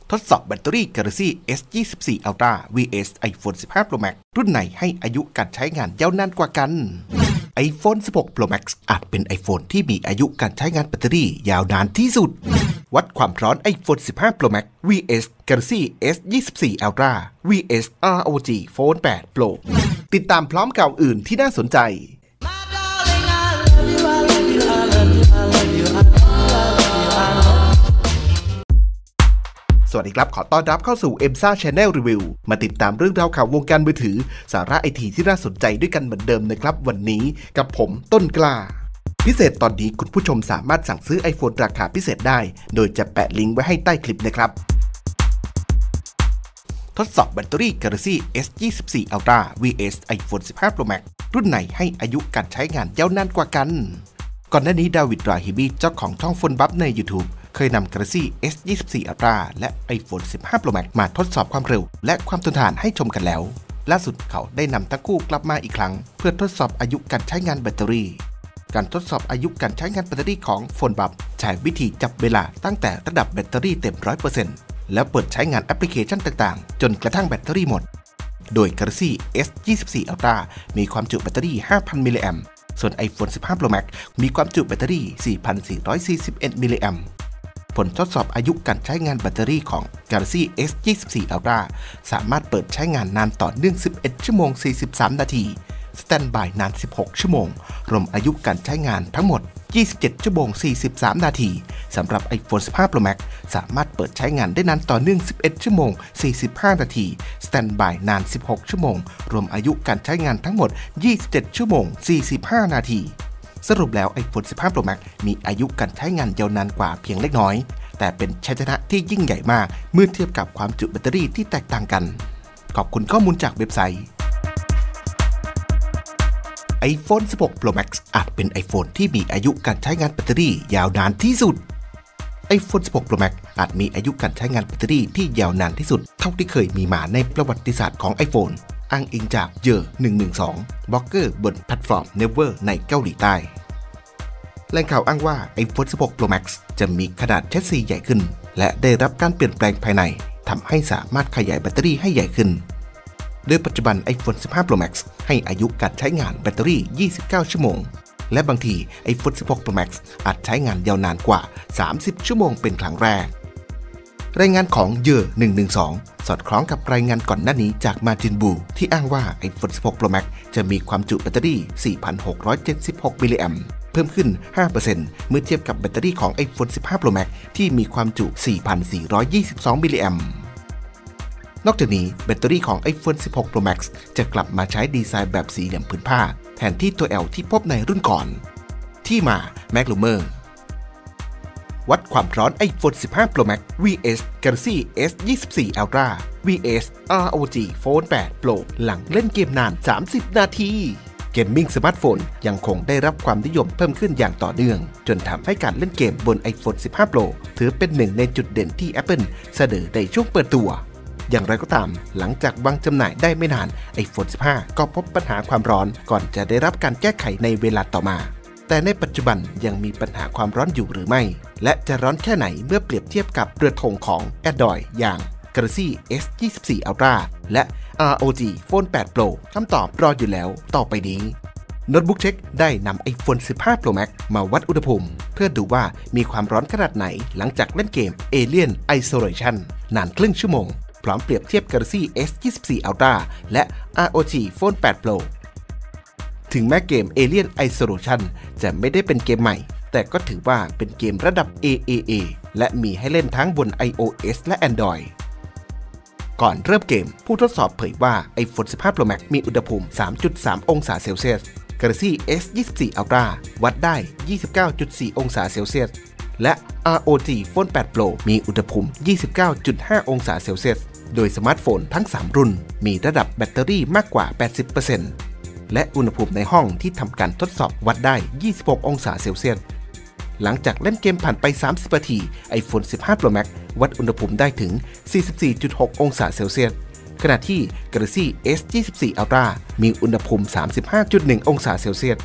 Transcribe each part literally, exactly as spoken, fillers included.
ทดสอบแบตเตอรี่ Galaxy เอส ยี่สิบสี่ Ultra วี เอส iPhone สิบห้า Pro Max รุ่นไหนให้อายุการใช้งานยาวนานกว่ากัน iPhone สิบหก Pro Max อาจเป็น iPhone ที่มีอายุการใช้งานแบตเตอรี่ยาวนานที่สุดวัดความร้อน iPhone สิบห้า Pro Max วี เอส Galaxy เอส ยี่สิบสี่ Ultra วี เอส อาร์ โอ จี Phone แปด Pro ติดตามพร้อมข่าวอื่นที่น่าสนใจสวัสดีครับขอต้อนรับเข้าสู่ เอ็ม ซ่า Channel Review มาติดตามเรื่องราวข่าววงการมือถือสาระไอทีที่น่าสนใจด้วยกันเหมือนเดิมนะครับวันนี้กับผมต้นกล้าพิเศษตอนนี้คุณผู้ชมสามารถสั่งซื้อ iPhone ราคาพิเศษได้โดยจะแปะลิงก์ไว้ให้ใต้คลิปนะครับทดสอบแบตเตอรี่ Galaxy เอส ยี่สิบสี่ Ultra วี เอส iPhone สิบห้า Pro Max รุ่นไหนให้อายุการใช้งานยาวนานกว่ากันก่อนหน้านี้ดาวิด ราฮิมีเจ้าของช่อง Phone Buff ใน YouTubeเคยนำ Galaxy เอส ยี่สิบสี่ Ultra และ iPhone สิบห้า Pro Max มาทดสอบความเร็วและความทนทานให้ชมกันแล้วล่าสุดเขาได้นำทั้งคู่กลับมาอีกครั้งเพื่อทดสอบอายุการใช้งานแบตเตอรี่การทดสอบอายุการใช้งานแบตเตอรี่ของ Phone Buff ใช้วิธีจับเวลาตั้งแต่ระดับแบตเตอรี่เต็ม ร้อยเปอร์เซ็นต์ แล้วเปิดใช้งานแอปพลิเคชันต่างๆจนกระทั่งแบตเตอรี่หมดโดย Galaxy เอส ยี่สิบสี่ Ultra มีความจุแบตเตอรี่ ห้าพัน มิลลิแอมป์ส่วน iPhone สิบห้า Pro Max มีความจุแบตเตอรี่ สี่พันสี่ร้อยสี่สิบเอ็ด มิลลิแอมป์ผลทดสอบอายุการใช้งานแบตเตอรี่ของ Galaxy เอส ยี่สิบสี่ Ultra สามารถเปิดใช้งานนานต่อเนื่องสิบเอ็ดชั่วโมงสี่สิบสามนาทีสแตนด์บายนานสิบหกชั่วโมงรวมอายุการใช้งานทั้งหมดยี่สิบเจ็ดชั่วโมงสี่สิบสามนาทีสำหรับ iPhone สิบห้า Pro Max สามารถเปิดใช้งานได้นานต่อเนื่องสิบเอ็ดชั่วโมงสี่สิบห้านาทีสแตนด์บายนานสิบหกชั่วโมงรวมอายุการใช้งานทั้งหมดยี่สิบเจ็ดชั่วโมงสี่สิบห้านาทีสรุปแล้ว iPhone สิบห้า Pro Max มีอายุการใช้งานยาวนานกว่าเพียงเล็กน้อยแต่เป็นชัยชนะที่ยิ่งใหญ่มากเมื่อเทียบกับความจุแบตเตอรี่ที่แตกต่างกันขอบคุณข้อมูลจากเว็บไซต์ iPhone สิบหก Pro Max อาจเป็น iPhone ที่มีอายุการใช้งานแบตเตอรี่ยาวนานที่สุด iPhone สิบหก Pro Max อาจมีอายุการใช้งานแบตเตอรี่ที่ยาวนานที่สุดเท่าที่เคยมีมาในประวัติศาสตร์ของ iPhone อ้างอิงจากเยอหนึ่งหนึ่งสองบล็อกเกอร์บนแพลตฟอร์ม Naver ในเกาหลีใต้แหล่งข่าวอ้างว่า iPhone สิบหก Pro Max จะมีขนาดแชสซีใหญ่ขึ้นและได้รับการเปลี่ยนแปลงภายในทำให้สามารถขยายแบตเตอรี่ให้ใหญ่ขึ้นโดยปัจจุบัน iPhone สิบห้า Pro Max ให้อายุการใช้งานแบตเตอรี่ยี่สิบเก้าชั่วโมงและบางที iPhone สิบหก Pro Max อาจใช้งานยาวนานกว่าสามสิบชั่วโมงเป็นครั้งแรกรายงานของเยอหนึ่งหนึ่งสองสอดคล้องกับรายงานก่อนหน้านี้จากมาจินบูที่อ้างว่า iPhone สิบหก Pro Max จะมีความจุแบตเตอรี่ สี่พันหกร้อยเจ็ดสิบหก มิลลิแอมป์เพิ่มขึ้น ห้าเปอร์เซ็นต์ เมื่อเทียบกับแบตเตอรี่ของ iPhone สิบห้า Pro Max ที่มีความจุ สี่พันสี่ร้อยยี่สิบสอง มิลลิแอมป์นอกจากนี้แบตเตอรี่ของ iPhone สิบหก Pro Max จะกลับมาใช้ดีไซน์แบบสี่เหลี่ยมผืนผ้าแทนที่ตัว L ที่พบในรุ่นก่อนที่มา Maglumerวัดความร้อน iPhone สิบห้า Pro Max วี เอส Galaxy เอส ยี่สิบสี่ Ultra วี เอส อาร์ โอ จี Phone แปด Pro หลังเล่นเกมนานสามสิบนาทีเกมมิ่งสมาร์ทโฟนยังคงได้รับความนิยมเพิ่มขึ้นอย่างต่อเนื่องจนทำให้การเล่นเกมบน iPhone สิบห้า Pro ถือเป็นหนึ่งในจุดเด่นที่ Apple เสนอในช่วงเปิดตัวอย่างไรก็ตามหลังจากวางจำหน่ายได้ไม่นาน iPhone สิบห้า ก็พบปัญหาความร้อนก่อนจะได้รับการแก้ไขในเวลาต่อมาแต่ในปัจจุบันยังมีปัญหาความร้อนอยู่หรือไม่และจะร้อนแค่ไหนเมื่อเปรียบเทียบกับเรือธงของ Android อย่าง Galaxy เอส ยี่สิบสี่ Ultra และ อาร์ โอ จี Phone แปด Pro คำตอบรออยู่แล้วต่อไปนี้โน้ตบุ๊กเช็คได้นำ iPhone สิบห้า Pro Max มาวัดอุณหภูมิเพื่อดูว่ามีความร้อนขนาดไหนหลังจากเล่นเกม Alien Isolation นานครึ่งชั่วโมงพร้อมเปรียบเทียบ Galaxy เอส ยี่สิบสี่ Ultra และ อาร์ โอ จี Phone แปด Proถึงแม้เกม Alien Isolation จะไม่ได้เป็นเกมใหม่แต่ก็ถือว่าเป็นเกมระดับ เอ เอ เอ และมีให้เล่นทั้งบน iOS และ Android ก่อนเริ่มเกมผู้ทดสอบเผยว่า iPhone สิบห้า Pro Max มีอุณหภูมิ สามจุดสาม องศาเซลเซียส Galaxy เอส ยี่สิบสี่ Ultra วัดได้ ยี่สิบเก้าจุดสี่ องศาเซลเซียสและ อาร์ โอ จี Phone แปด Pro มีอุณหภูมิ ยี่สิบเก้าจุดห้า องศาเซลเซียสโดยสมาร์ทโฟนทั้งสามรุ่นมีระดับแบตเตอรี่มากกว่า แปดสิบเปอร์เซ็นต์และอุณหภูมิในห้องที่ทำการทดสอบวัดได้ ยี่สิบหก องศาเซลเซียสหลังจากเล่นเกมผ่านไปสามสิบนาที iPhone สิบห้า Pro Max วัดอุณหภูมิได้ถึง สี่สิบสี่จุดหก องศาเซลเซียสขณะที่ Galaxy เอส ยี่สิบสี่ Ultra มีอุณหภูมิ สามสิบห้าจุดหนึ่ง องศาเซลเซียส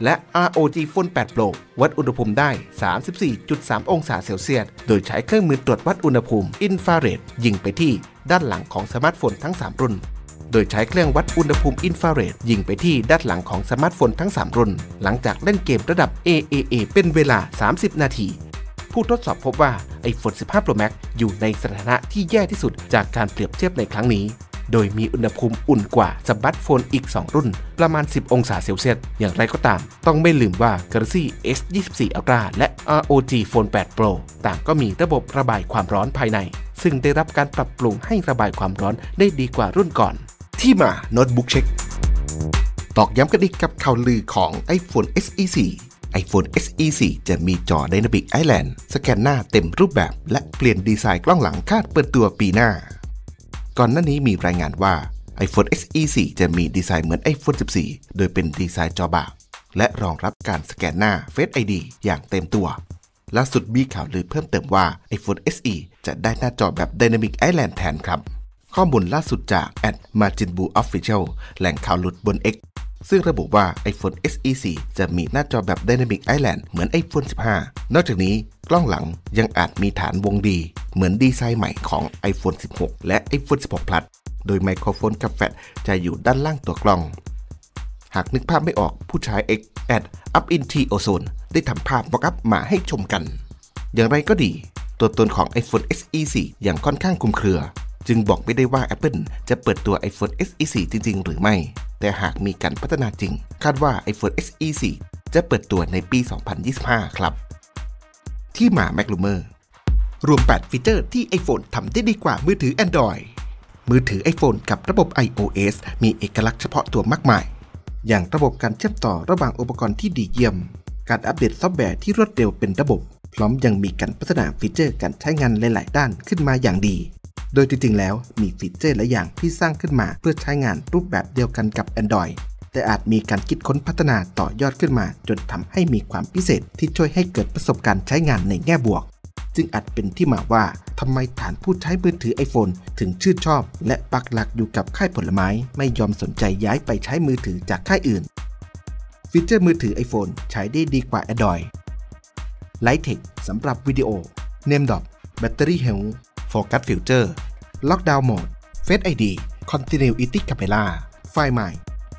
และ อาร์ โอ จี Phone แปด Pro วัดอุณหภูมิได้ สามสิบสี่จุดสาม องศาเซลเซียสโดยใช้เครื่องมือตรวจวัดอุณหภูมิอินฟราเรดยิงไปที่ด้านหลังของสมาร์ทโฟนทั้งสามรุ่นโดยใช้เครื่องวัดอุณหภูมิอินฟราเรดยิงไปที่ด้านหลังของสมาร์ทโฟนทั้งสามรุ่นหลังจากเล่นเกมระดับ เอ เอ เอ เป็นเวลาสามสิบนาทีผู้ทดสอบพบว่า iPhone สิบห้า Pro Max อยู่ในสถานะที่แย่ที่สุดจากการเปรียบเทียบในครั้งนี้โดยมีอุณหภูมิอุ่นกว่าสมาร์ทโฟนอีกสองรุ่นประมาณสิบองศาเซลเซียสอย่างไรก็ตามต้องไม่ลืมว่า Galaxy เอส ยี่สิบสี่ Ultra และ อาร์ โอ จี Phone แปด Pro ต่างก็มีระบบระบายความร้อนภายในซึ่งได้รับการปรับปรุงให้ระบายความร้อนได้ดีกว่ารุ่นก่อนที่มาโน้ตบุ๊กเช็คตอกย้ำกันอีกกับข่าวลือของ iPhone เอส อี โฟร์ iPhone เอส อี โฟร์ จะมีจอ Dynamic Island สแกนหน้าเต็มรูปแบบและเปลี่ยนดีไซน์กล้องหลังคาดเปิดตัวปีหน้าก่อนหน้านี้มีรายงานว่า iPhone เอส อี โฟร์ จะมีดีไซน์เหมือน iPhone สิบสี่ โดยเป็นดีไซน์จอบากและรองรับการสแกนหน้า Face ไอ ดี อย่างเต็มตัวล่าสุดมีข่าวลือเพิ่มเติมว่า iPhone เอส อี จะได้หน้าจอแบบ Dynamic Island แทนครับข้อมูลล่าสุดจาก แอท มาจินบู ออฟฟิเชียล แหล่งข่าวหลุดบน X ซึ่งระบุว่า iPhone เอส อี โฟร์ จะมีหน้าจอแบบ Dynamic Island เหมือน iPhone สิบห้า นอกจากนี้กล้องหลังยังอาจมีฐานวงดีเหมือนดีไซน์ใหม่ของ iPhone สิบหก และ iPhone สิบหก Plus โดยไมโครโฟนกับแฟลชจะอยู่ด้านล่างตัวกล้องหากนึกภาพไม่ออกผู้ใช้ X แอท Up in T Ozone ได้ทำภาพ mock up มาให้ชมกันอย่างไรก็ดีตัวตนของ iPhone เอส อี โฟร์ ยังค่อนข้างคลุมเครือจึงบอกไม่ได้ว่า Apple จะเปิดตัว iPhone เอส อี โฟร์ จริงๆหรือไม่แต่หากมีการพัฒนาจริงคาดว่า iPhone เอส อี โฟร์ จะเปิดตัวในปี สองพันยี่สิบห้า ครับที่มา MacRumor รวมแปดฟีเจอร์ที่ iPhone ทำได้ดีกว่ามือถือ Android มือถือ iPhone กับระบบ iOS มีเอกลักษณ์เฉพาะตัวมากมายอย่างระบบการเชื่อมต่อระหว่างอุปกรณ์ที่ดีเยี่ยมการอัปเดตซอฟต์แวร์ที่รวดเร็วเป็นระบบพร้อมยังมีการพัฒนาฟีเจอร์การใช้งานหลายๆด้านขึ้นมาอย่างดีโดยจริงๆแล้วมีฟีเจอร์หลายอย่างที่สร้างขึ้นมาเพื่อใช้งานรูปแบบเดียวกันกับ Android แต่อาจมีการคิดค้นพัฒนาต่อยอดขึ้นมาจนทำให้มีความพิเศษที่ช่วยให้เกิดประสบการณ์ใช้งานในแง่บวกจึงอาจเป็นที่มาว่าทำไมฐานผู้ใช้มือถือ iPhone ถึงชื่นชอบและปักหลักอยู่กับค่ายผลไม้ไม่ยอมสนใจย้ายไปใช้มือถือจากค่ายอื่นฟีเจอร์มือถือ iPhone ใช้ได้ดีกว่า Android Lighttech สำหรับวิดีโอ Name Drop Battery Health Focus Filter Lockdown Mode Face ไอ ดี Continuity Camera Find My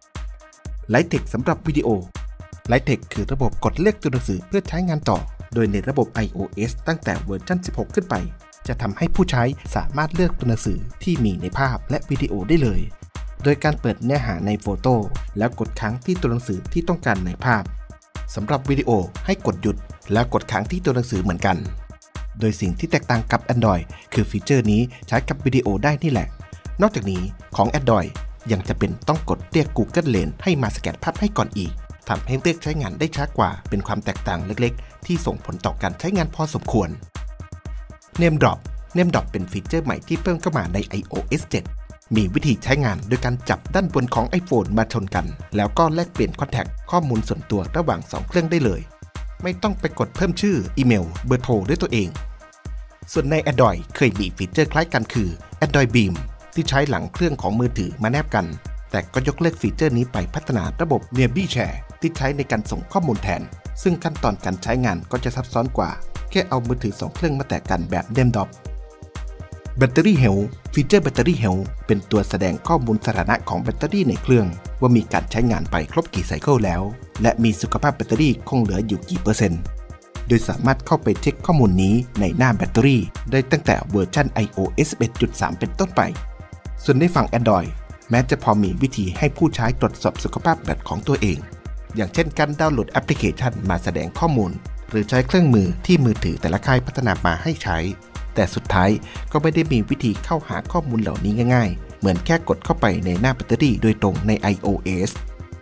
Lighttech สำหรับวิดีโอ Lighttech คือระบบกดเลือกตัวหนังสือเพื่อใช้งานต่อโดยในระบบ iOS ตั้งแต่เวอร์ชันสิบหกขึ้นไปจะทำให้ผู้ใช้สามารถเลือกตัวหนังสือที่มีในภาพและวิดีโอได้เลยโดยการเปิดเนื้อหาในโฟโต้แล้วกดค้างที่ตัวหนังสือที่ต้องการในภาพสำหรับวิดีโอให้กดหยุดแล้วกดค้างที่ตัวหนังสือเหมือนกันโดยสิ่งที่แตกต่างกับ Android คือฟีเจอร์นี้ใช้กับวิดีโอได้นี่แหละนอกจากนี้ของ Android ยังจะเป็นต้องกดเรียก Google Lens ให้มาสแกนภาพให้ก่อนอีกทำให้เลือกใช้งานได้ช้ากว่าเป็นความแตกต่างเล็กๆที่ส่งผลต่อการใช้งานพอสมควร Name Drop Name Drop เป็นฟีเจอร์ใหม่ที่เพิ่มเข้ามาใน iOS เจ็ดมีวิธีใช้งานโดยการจับด้านบนของ iPhone มาชนกันแล้วก็แลกเปลี่ยนคอนแทคข้อมูลส่วนตัวระหว่างสองเครื่องได้เลยไม่ต้องไปกดเพิ่มชื่ออีเมลเบอร์โทรด้วยตัวเองส่วนใน Android เคยมีฟีเจอร์คล้ายกันคือ Android Beam ที่ใช้หลังเครื่องของมือถือมาแนบกันแต่ก็ยกเลิกฟีเจอร์นี้ไปพัฒนาระบบ Nearby Share ที่ใช้ในการส่งข้อมูลแทนซึ่งขั้นตอนการใช้งานก็จะซับซ้อนกว่าแค่เอามือถือสองเครื่องมาแตะกันแบบ Name Drop Battery Health ฟีเจอร์ Battery Health เป็นตัวแสดงข้อมูลสถานะของแบตเตอรี่ในเครื่องว่ามีการใช้งานไปครบกี่ไซเคิลแล้วและมีสุขภาพแบตเตอรี่คงเหลืออยู่กี่เปอร์เซ็นต์โดยสามารถเข้าไปเช็คข้อมูลนี้ในหน้าแบตเตอรี่ได้ตั้งแต่เวอร์ชัน iOS สิบเอ็ดจุดสาม เป็นต้นไปส่วนในฝั่ง Android แม้จะพอมีวิธีให้ผู้ใช้ตรวจสอบสุขภาพแบตของตัวเองอย่างเช่นการดาวน์โหลดแอปพลิเคชันมาแสดงข้อมูลหรือใช้เครื่องมือที่มือถือแต่ละค่ายพัฒนามาให้ใช้แต่สุดท้ายก็ไม่ได้มีวิธีเข้าหาข้อมูลเหล่านี้ง่ายๆเหมือนแค่กดเข้าไปในหน้าแบตเตอรี่โดยตรงใน iOS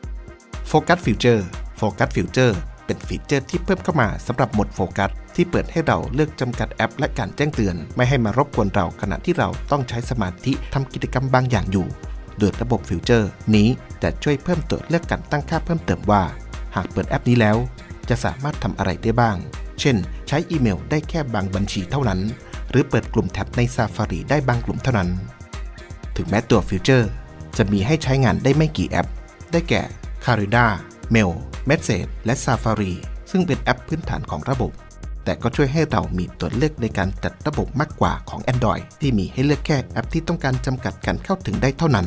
Focus Filter Focus Filter เป็นฟีเจอร์ที่เพิ่มเข้ามาสำหรับโหมดโฟกัสที่เปิดให้เราเลือกจำกัดแอปและการแจ้งเตือนไม่ให้มารบกวนเราขณะที่เราต้องใช้สมาธิทำกิจกรรมบางอย่างอยู่โดยระบบฟิลเตอร์นี้จะช่วยเพิ่มตัวเลือกการตั้งค่าเพิ่มเติมว่าหากเปิดแอปนี้แล้วจะสามารถทำอะไรได้บ้างเช่นใช้อีเมลได้แค่บางบัญชีเท่านั้นหรือเปิดกลุ่มแท็บใน Safari ได้บางกลุ่มเท่านั้นถึงแม้ตัวฟิลเตอร์จะมีให้ใช้งานได้ไม่กี่แอปได้แก่ Calendar Mail Message และ Safari ซึ่งเป็นแอปพื้นฐานของระบบแต่ก็ช่วยให้เรามีตัวเลือกในการจัดระบบมากกว่าของ Android ที่มีให้เลือกแค่แอปที่ต้องการจำกัดการเข้าถึงได้เท่านั้น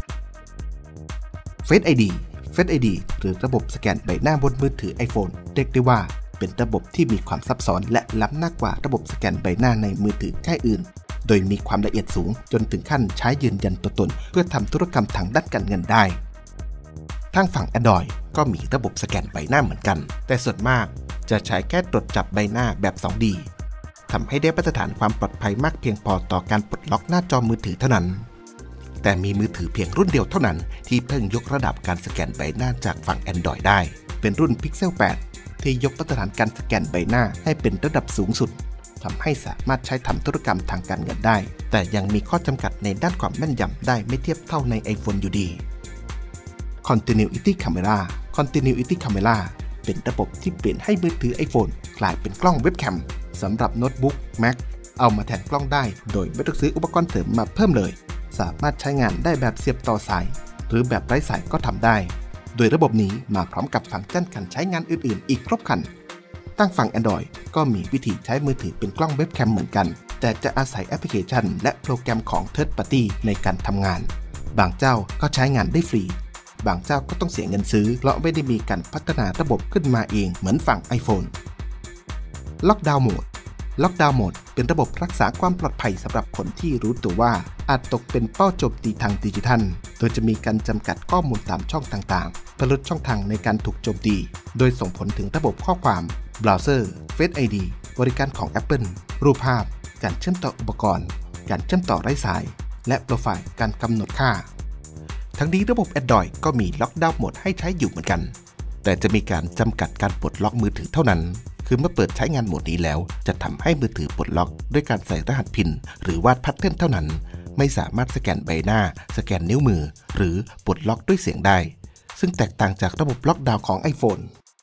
Face ไอ ดี Face ไอ ดี หรือระบบสแกนใบหน้าบนมือถือ iPhone เรียกได้ว่าเป็นระบบที่มีความซับซ้อนและล้ำหน้ากว่าระบบสแกนใบหน้าในมือถือค่ายอื่นโดยมีความละเอียดสูงจนถึงขั้นใช้ยืนยันตัวตนเพื่อทำธุรกรรมทางด้านการเงินได้ทางฝั่ง Android ก็มีระบบสแกนใบหน้าเหมือนกันแต่ส่วนมากจะใช้แค่ตรวจจับใบหน้าแบบ ทู ดี ทำให้ได้มาตรฐานความปลอดภัยมากเพียงพอต่อการปลดล็อกหน้าจอมือถือเท่านั้นแต่มีมือถือเพียงรุ่นเดียวเท่านั้นที่เพิ่งยกระดับการสแกนใบหน้าจากฝั่ง Android ได้เป็นรุ่น Pixel แปด ที่ยกมาตรฐานการสแกนใบหน้าให้เป็นระดับสูงสุดทำให้สามารถใช้ทำธุรกรรมทางการเงินได้แต่ยังมีข้อจำกัดในด้านความแม่นยำได้ไม่เทียบเท่าใน iPhone อยู่ดี Continuity Camera Continuity Camera เป็นระบบที่เปลี่ยนให้มือถือ iPhone กลายเป็นกล้องเว็บแคมสำหรับโน้ตบุ๊ก Mac เอามาแทนกล้องได้โดยไม่ต้องซื้ออุปกรณ์เสริมมาเพิ่มเลยสามารถใช้งานได้แบบเสียบต่อสายหรือแบบไร้สายก็ทำได้โดยระบบนี้มาพร้อมกับฟังก์ชันการใช้งานอื่นๆอีกครบครันตั้งฝั่ง Android ก็มีวิธีใช้มือถือเป็นกล้องเว็บแคมเหมือนกันแต่จะอาศัยแอปพลิเคชันและโปรแกรมของ Third Party ในการทำงานบางเจ้าก็ใช้งานได้ฟรีบางเจ้าก็ต้องเสียเงินซื้อเพราะไม่ได้มีการพัฒนาระบบขึ้นมาเองเหมือนฝั่ง iPhone Lockdown Mode Lockdown Mode เป็นระบบรักษาความปลอดภัยสำหรับคนที่รู้ตัวว่าอาจตกเป็นเป้าโจมตีทางดิจิทัลโดยจะมีการจำกัดข้อมูลตามช่องต่างๆเพื่อลดช่องทางในการถูกโจมตีโดยส่งผลถึงระบบข้อความเบราว์เซอร์ Face ไอ ดี บริการของ Apple รูปภาพการเชื่อมต่ออุปกรณ์การเชื่อมต่อไร้สายและโปรไฟล์การกำหนดค่าทั้งนี้ระบบ Android ก็มี Lockdown Mode ให้ใช้อยู่เหมือนกันแต่จะมีการจำกัดการปลดล็อกมือถือเท่านั้นคือเมื่อเปิดใช้งานโหมดนี้แล้วจะทำให้มือถือปลดล็อกด้วยการใส่รหัสพินหรือวาดแพทเทิร์นเท่านั้นไม่สามารถสแกนใบหน้าสแกนนิ้วมือหรือปลดล็อกด้วยเสียงได้ซึ่งแตกต่างจากระบบล็อกดาวน์ของ iPhone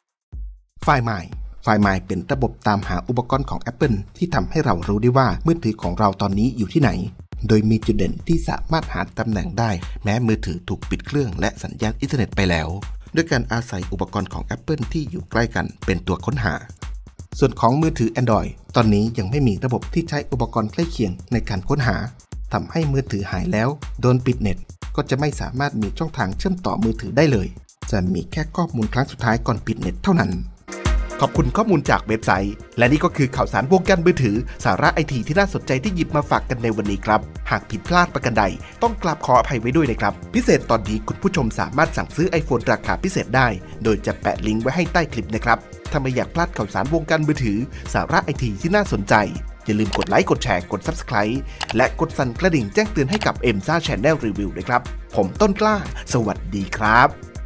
Find My Find My เป็นระบบตามหาอุปกรณ์ของ Apple ที่ทำให้เรารู้ได้ว่ามือถือของเราตอนนี้อยู่ที่ไหนโดยมีจุดเด่นที่สามารถหาตำแหน่งได้แม้มือถือถูกปิดเครื่องและสัญญาณอินเทอร์เน็ตไปแล้วด้วยการอาศัยอุปกรณ์ของ Apple ที่อยู่ใกล้กันเป็นตัวค้นหาส่วนของมือถือ Android ตอนนี้ยังไม่มีระบบที่ใช้อุปกรณ์ใกล้เคียงในการค้นหาทำให้มือถือหายแล้วโดนปิดเน็ตก็จะไม่สามารถมีช่องทางเชื่อมต่อมือถือได้เลยจะมีแค่ข้อมูลครั้งสุดท้ายก่อนปิดเน็ตเท่านั้นขอบคุณข้อมูลจากเว็บไซต์และนี่ก็คือข่าวสารวงการมือถือสาระไอทีที่น่าสนใจที่หยิบมาฝากกันในวันนี้ครับหากผิดพลาดประการใดต้องกราบขออภัยไว้ด้วยนะครับพิเศษตอนนี้คุณผู้ชมสามารถสั่งซื้อ iPhone ราคาพิเศษได้โดยจะแปะลิงก์ไว้ให้ใต้คลิปนะครับถ้าไม่อยากพลาดข่าวสารวงการมือถือสาระไอทีที่น่าสนใจอย่าลืมกดไลค์กดแชร์กด Subscribe และกดสั่นกระดิ่งแจ้งเตือนให้กับ เอ็ม ซ่า Channel Review ด้วยครับผมต้นกล้าสวัสดีครับ